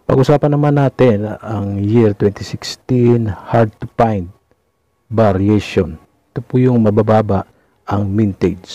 Pag-usapan naman natin ang year 2016 hard to find variation. Ito po yung mabababa ang mintage.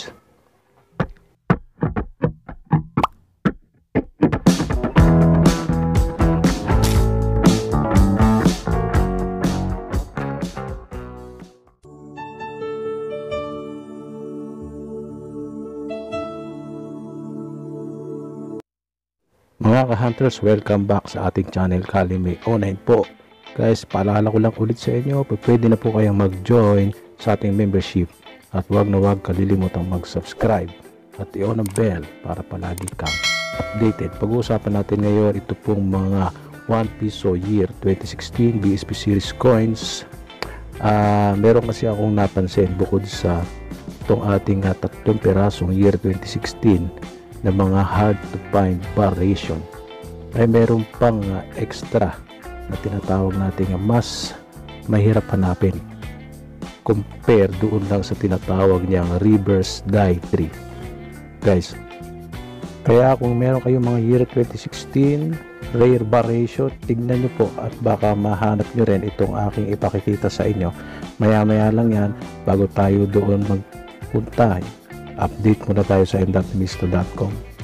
Mga ka-hunters, welcome back sa ating channel Kalime Online po. Guys, paalala ko lang ulit sa inyo, pwede na po kayong mag-join sa ating membership at wag na wag kalilimutang mag-subscribe at i-on ang bell para palagi kang updated. Pag-uusapan natin ngayon ito pong mga 1 piso year 2016 BSP series coins. Meron kasi akong napansin bukod sa itong ating 3 pirasong year 2016 na mga hard to find variation, ay meron pang extra na tinatawag natin mas mahirap hanapin compare doon lang sa tinatawag niyang reverse die 3. Guys, kaya kung meron kayong mga year 2016 rare variation, tignan nyo po at baka mahanap nyo rin itong aking ipakikita sa inyo. Maya maya lang yan, bago tayo doon magpunta, update muna tayo sa endoptimista.com.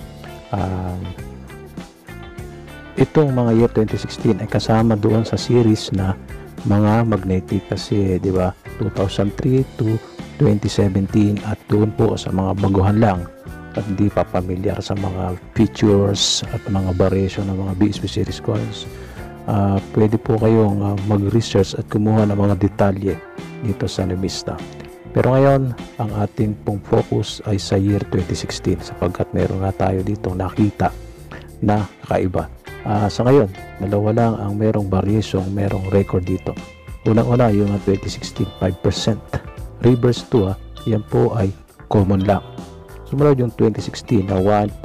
Itong mga year 2016 ay kasama doon sa series na mga magnetic kasi, di ba, 2003 to 2017, at doon po sa mga baguhan lang at hindi pa familiar sa mga features at mga variation ng mga BSP series coins. Pwede po kayong mag-research at kumuha ng mga detalye dito sa Numista. Pero ngayon, ang ating pong focus ay sa year 2016 sapagkat meron nga tayo dito nakita na kakaiba. Sa ngayon, dalawa lang ang merong variation, merong record dito. Unang-una yung 2016, 5%. Reverse 2, yan po ay common lang. Sumunod yung 2016 na 1.0%.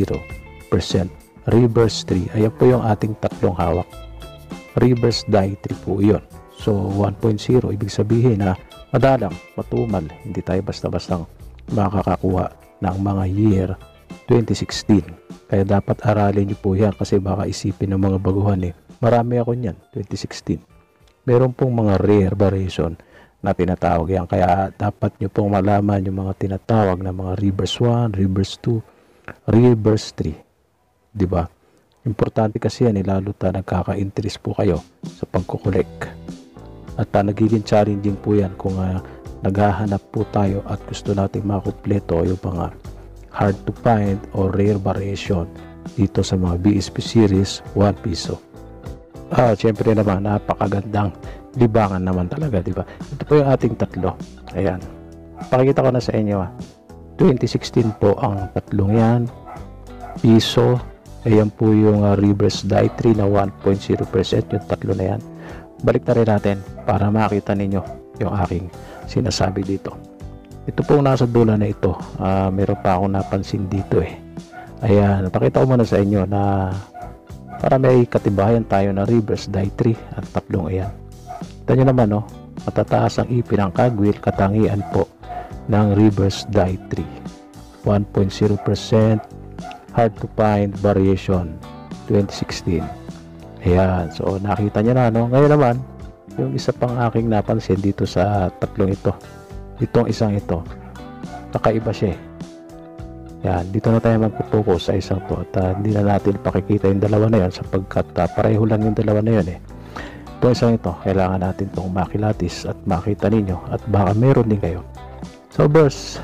Reverse 3, ayan po yung ating tatlong hawak. Reverse die 3 po yun. So 1.0, ibig sabihin na madalang, matumal, hindi tayo basta-bastang makakakuha ng mga year 2016. Kaya dapat aralin nyo po yan kasi baka isipin ng mga baguhan marami ako niyan, 2016. Meron pong mga rare variation na tinatawag yan. Kaya dapat nyo pong malaman yung mga tinatawag na mga reverse 1, reverse 2, reverse 3. Diba? Importante kasi yan, lalo ta nagkaka-interest po kayo sa pagkukolek. At nagiging challenging po yan kung naghahanap po tayo at gusto natin makumpleto yung mga hard to find or rare variation dito sa mga BSP series 1 piso. Siyempre naman, napakagandang libangan naman talaga, di ba? Ito po yung ating tatlo. Ayan. Pakikita ko na sa inyo. 2016 po ang tatlong yan. Piso. Ayan po yung reverse die 3 na 1.0%. Yung tatlo na yan. Balik na rin natin para makita ninyo yung aking sinasabi dito. Ito pong nasa dulo na ito, meron pa akong napansin dito Ayan, pakita ko muna sa inyo na para may katibayan tayo na reverse die 3 at tatlong ayan. Ito nyo naman, matataas ang ipin ng kagwil, katangian po ng reverse die 3. 1.0% hard to find variation 2016. Ayan, so nakita nyo na, Ngayon naman, yung isa pang aking napansin dito sa tatlong ito. Itong isang ito, kakaiba siya Yan, dito na tayo magpo-focus sa isang to at hindi na natin pakikita yung dalawa na yan sapagkat pareho lang yung dalawa na yun Itong isang ito, kailangan natin itong makilatis at makita ninyo at baka meron din kayo. So first,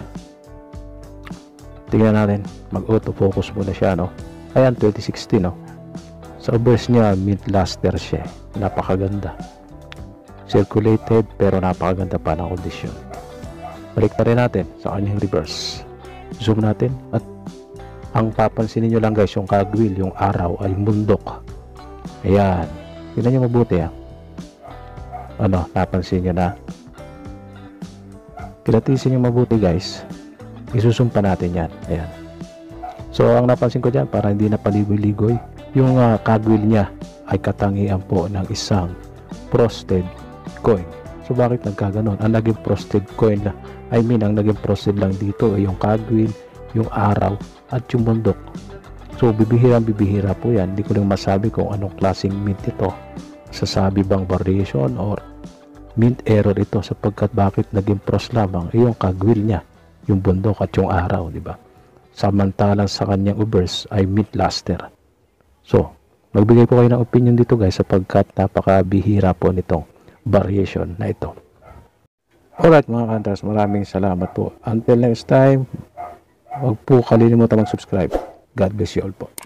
tingnan natin, mag-auto-focus muna siya, Ayan, 2016, Sa burst niya, mint luster siya. Napakaganda. Circulated pero napakaganda pa ng kondisyon. Balik na rin natin sa kanyang reverse. Zoom natin at ang papansinin nyo lang guys, yung kagwil, yung araw ay mundok. Ayan. Tignan nyo mabuti napansin nyo na. Kilatisin nyo mabuti guys. Isusumpa natin yan. Ayan. So ang napansin ko dyan, para hindi na paligoy-ligoy, yung kagwil niya ay katangian po ng isang frosted coin. So bakit nagkaganon? Ang naging frosted coin ang naging frosted lang dito ay yung kagwil, yung araw at yung bundok. So bibihira po yan. Hindi ko lang masabi kung anong klaseng mint ito. Sasabi bang variation or mint error ito, sapagkat bakit naging pros lamang yung kagwil niya, yung bundok at yung araw, di ba? Samantalang sa kanyang obverse ay mint luster. So magbigay po kayo ng opinion dito guys, sapagkat napakabihira po nitong variation na ito. Alright mga hunters, maraming salamat po. Until next time, huwag po kalimutan mag-subscribe. God bless you all po.